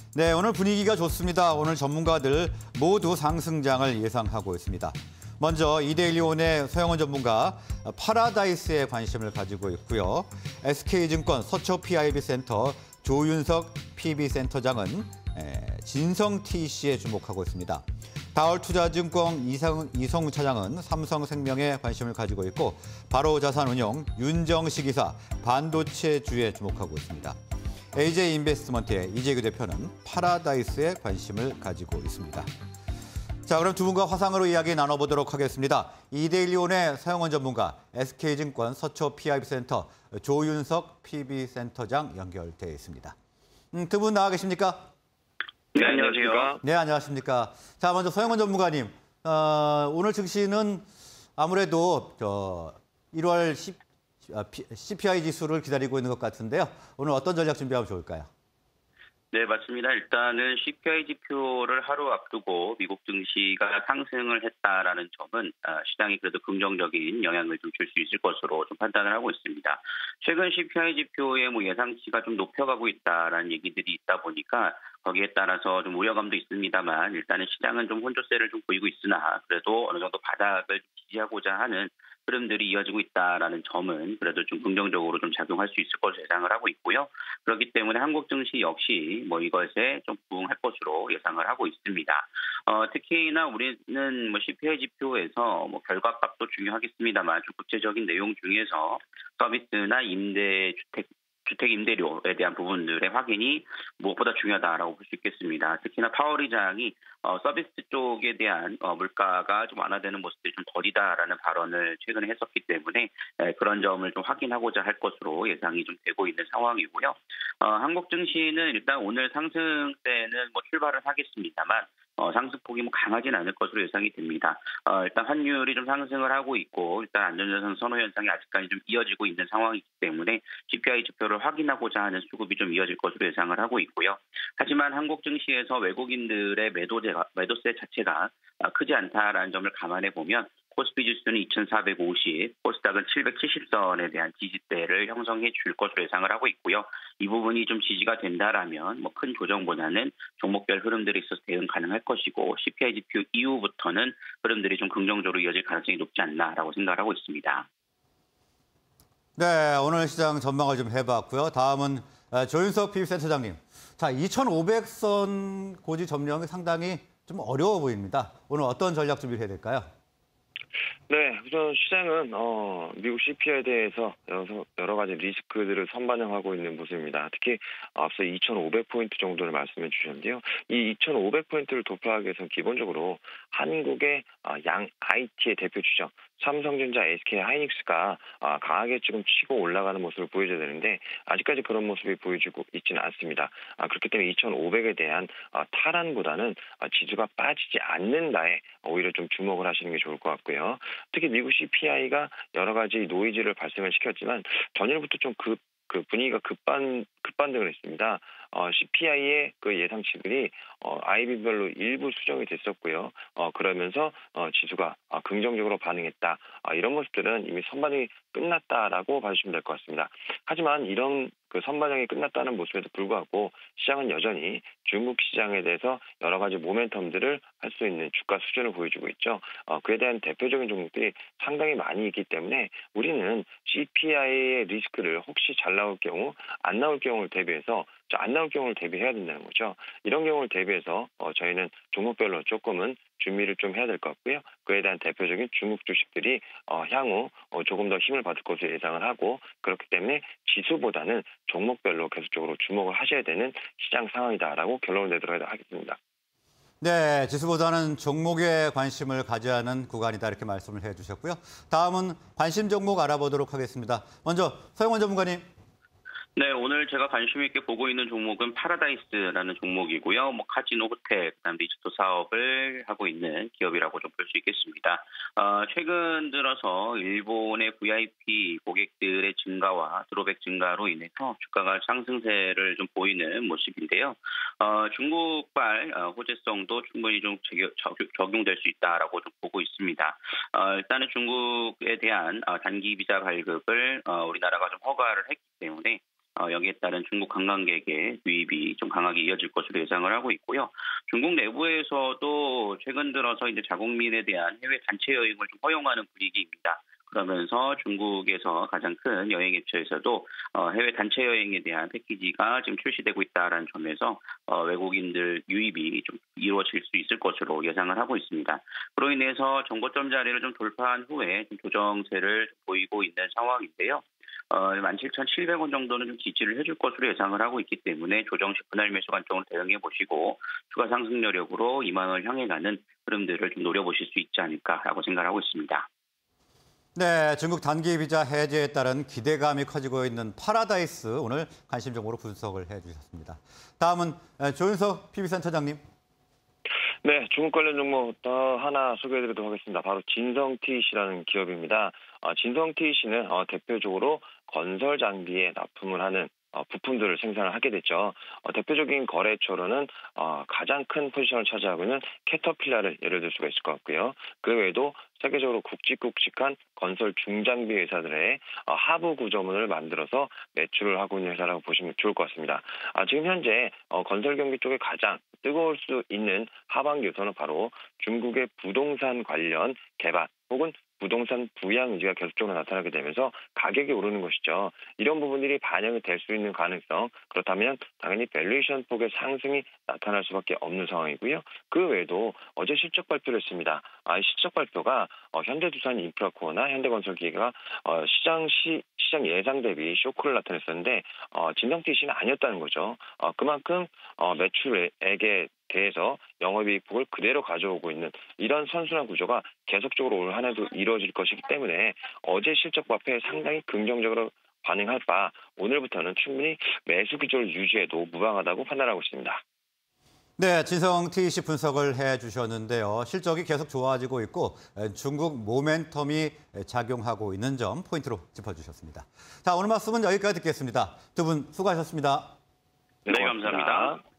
네, 오늘 분위기가 좋습니다. 오늘 전문가들 모두 상승장을 예상하고 있습니다. 먼저 이데일리온의 서영원 전문가 파라다이스에 관심을 가지고 있고요. SK증권 서초 PIB센터 조윤석 PB센터장은 진성TC에 주목하고 있습니다. 다올투자증권 이성우 차장은 삼성생명에 관심을 가지고 있고 바로자산운용 윤정식 이사 반도체주에 주목하고 있습니다. AJ인베스트먼트의 이재규 대표는 파라다이스에 관심을 가지고 있습니다. 자, 그럼 두 분과 화상으로 이야기 나눠보도록 하겠습니다. 이데일리온의 서영원 전문가, SK증권 서초 PIB센터 조윤석 PB센터장 연결돼 있습니다. 두 분 나와 계십니까? 네, 안녕하세요. 네, 안녕하십니까. 자, 먼저 서영원 전문가님, 오늘 증시는 아무래도 1월 CPI 지수를 기다리고 있는 것 같은데요. 오늘 어떤 전략 준비하면 좋을까요? 네, 맞습니다. 일단은 CPI 지표를 하루 앞두고 미국 증시가 상승을 했다라는 점은 시장이 그래도 긍정적인 영향을 좀 줄 수 있을 것으로 좀 판단을 하고 있습니다. 최근 CPI 지표의 예상치가 좀 높여가고 있다라는 얘기들이 있다 보니까 거기에 따라서 좀 우려감도 있습니다만 일단은 시장은 좀 혼조세를 좀 보이고 있으나 그래도 어느 정도 바닥을 지지하고자 하는 흐름들이 이어지고 있다라는 점은 그래도 좀 긍정적으로 좀 작용할 수 있을 것으로 예상을 하고 있고요. 그렇기 때문에 한국 증시 역시 이것에 좀 부응할 것으로 예상을 하고 있습니다. 특히나 우리는 CPI 지표에서 결과값도 중요하겠습니다만 좀 구체적인 내용 중에서 서비스나 주택 임대료에 대한 부분들의 확인이 무엇보다 중요하다라고 볼 수 있겠습니다. 특히나 파월 의장이 서비스 쪽에 대한 물가가 좀 완화되는 모습들이 좀 더디다라는 발언을 최근에 했었기 때문에 그런 점을 좀 확인하고자 할 것으로 예상이 좀 되고 있는 상황이고요. 한국 증시는 일단 오늘 상승세는 출발을 하겠습니다만 상승폭이 강하진 않을 것으로 예상이 됩니다. 일단 환율이 좀 상승을 하고 있고 일단 안전자산 선호 현상이 아직까지 좀 이어지고 있는 상황이기 때문에 CPI 지표를 확인하고자 하는 수급이 좀 이어질 것으로 예상을 하고 있고요. 하지만 한국 증시에서 외국인들의 매도세 자체가 크지 않다라는 점을 감안해 보면 코스피 지수는 2,450, 코스닥은 770선에 대한 지지대를 형성해 줄 것으로 예상을 하고 있고요. 이 부분이 좀 지지가 된다라면 큰 조정보다는 종목별 흐름들이 있어서 대응 가능할 것이고 CPI 지표 이후부터는 흐름들이 좀 긍정적으로 이어질 가능성이 높지 않나라고 생각을 하고 있습니다. 네, 오늘 시장 전망을 좀 해봤고요. 다음은 조윤석 PB센터장님. 자, 2,500선 고지 점령이 상당히 좀 어려워 보입니다. 오늘 어떤 전략 준비를 해야 될까요? 네, 우선 시장은 미국 CPI에 대해서 여러 가지 리스크들을 선반영하고 있는 모습입니다. 특히 앞서 2,500포인트 정도를 말씀해 주셨는데요. 이 2,500포인트를 돌파하기 위해서는 기본적으로 한국의 양 IT의 대표 주죠. 삼성전자, SK하이닉스가 강하게 지금 치고 올라가는 모습을 보여줘야 되는데 아직까지 그런 모습이 보여지고 있지는 않습니다. 그렇기 때문에 2,500에 대한 탈환보다는 지수가 빠지지 않는다에 오히려 좀 주목을 하시는 게 좋을 것 같고요. 특히 미국 CPI가 여러 가지 노이즈를 발생을 시켰지만 전일부터 좀 분위기가 급반등을 했습니다. CPI의 그 예상치들이 IB별로 일부 수정이 됐었고요. 그러면서 지수가 긍정적으로 반응했다. 이런 모습들은 이미 선반영이 끝났다라고 봐주시면 될 것 같습니다. 하지만 이런 선반영이 끝났다는 모습에도 불구하고 시장은 여전히 중국 시장에 대해서 여러 가지 모멘텀들을 할 수 있는 주가 수준을 보여주고 있죠. 그에 대한 대표적인 종목들이 상당히 많이 있기 때문에 우리는 CPI의 리스크를 혹시 잘 나올 경우, 안 나올 경우를 대비해서 안 나올 경우를 대비해야 된다는 거죠. 이런 경우를 대비해서 저희는 종목별로 조금은 준비를 좀 해야 될 것 같고요. 그에 대한 대표적인 중국 주식들이 향후 조금 더 힘을 받을 것으로 예상을 하고 그렇기 때문에 지수보다는 종목별로 계속적으로 주목을 하셔야 되는 시장 상황이다라고 결론을 내도록 하겠습니다. 네, 지수보다는 종목에 관심을 가져야 하는 구간이다 이렇게 말씀을 해주셨고요. 다음은 관심 종목 알아보도록 하겠습니다. 먼저 서영원 전문가님. 네, 오늘 제가 관심 있게 보고 있는 종목은 파라다이스라는 종목이고요. 카지노, 호텔, 그다음 리조트 사업을 하고 있는 기업이라고 좀 볼 수 있겠습니다. 최근 들어서 일본의 VIP 고객들의 증가와 드로백 증가로 인해서 주가가 상승세를 좀 보이는 모습인데요. 중국발 호재성도 충분히 좀 적용될 수 있다라고 좀 보고 있습니다. 일단은 중국에 대한 단기 비자 발급을 우리나라가 좀 허가를 했기 때문에 여기에 따른 중국 관광객의 유입이 좀 강하게 이어질 것으로 예상을 하고 있고요. 중국 내부에서도 최근 들어서 이제 자국민에 대한 해외 단체 여행을 좀 허용하는 분위기입니다. 그러면서 중국에서 가장 큰 여행 업체에서도 해외 단체 여행에 대한 패키지가 지금 출시되고 있다는 점에서 외국인들 유입이 좀 이루어질 수 있을 것으로 예상을 하고 있습니다. 그로 인해서 정고점 자리를 좀 돌파한 후에 좀 조정세를 보이고 있는 상황인데요. 17,700원 정도는 좀 지지를 해줄 것으로 예상을 하고 있기 때문에 조정 시 분할 매수 관점으로 대응해 보시고 추가 상승 여력으로 2만 원을 향해 가는 흐름들을 좀 노려보실 수 있지 않을까라고 생각하고 있습니다. 네, 중국 단기 비자 해제에 따른 기대감이 커지고 있는 파라다이스 오늘 관심종으로 분석을 해주셨습니다. 다음은 조윤석 PB센터장님. 네, 중국 관련 종목 더 하나 소개해드리도록 하겠습니다. 바로 진성TC라는 기업입니다. 진성TC는 대표적으로 건설 장비에 납품을 하는 부품들을 생산을 하게 됐죠. 대표적인 거래처로는 가장 큰 포지션을 차지하고 있는 캐터필라를 예를 들 수가 있을 것 같고요. 그 외에도 세계적으로 굵직굵직한 건설 중장비 회사들의 하부 구조물을 만들어서 매출을 하고 있는 회사라고 보시면 좋을 것 같습니다. 지금 현재 건설 경기 쪽에 가장 뜨거울 수 있는 하반기 요소는 바로 중국의 부동산 관련 개발 혹은 부동산 부양 의지가 계속적으로 나타나게 되면서 가격이 오르는 것이죠. 이런 부분들이 반영이 될 수 있는 가능성, 그렇다면 당연히 밸류에이션 폭의 상승이 나타날 수밖에 없는 상황이고요. 그 외에도 어제 실적 발표를 했습니다. 이 실적 발표가 현대두산 인프라코어나 현대건설기계가 시장 예상 대비 쇼크를 나타냈었는데 진성TC는 아니었다는 거죠. 그만큼 매출액에 대해서 영업이익 폭을 그대로 가져오고 있는 이런 선순환 구조가 계속적으로 올 한 해도 이루어질 것이기 때문에 어제 실적 발표에 상당히 긍정적으로 반응할 바 오늘부터는 충분히 매수 기조를 유지해도 무방하다고 판단하고 있습니다. 네, 진성TC 분석을 해주셨는데요. 실적이 계속 좋아지고 있고 중국 모멘텀이 작용하고 있는 점 포인트로 짚어주셨습니다. 자, 오늘 말씀은 여기까지 듣겠습니다. 두 분 수고하셨습니다. 네, 감사합니다.